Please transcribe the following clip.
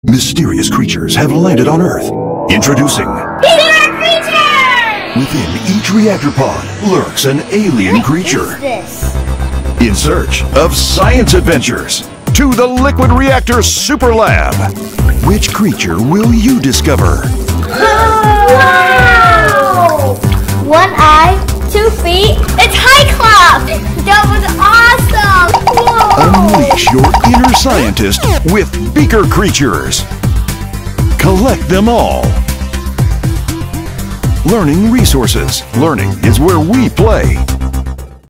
Mysterious creatures have landed on Earth. Introducing Beaker Creature! Within each reactor pod lurks an alien creature. What is this? In search of science adventures to the Liquid Reactor Super Lab. Which creature will you discover? Wow! 1 eye, 2 feet. It's Cyclops! That was awesome! Whoa! Unleash your inner scientist with Beaker Creatures. Collect them all. Learning resources. Learning is where we play.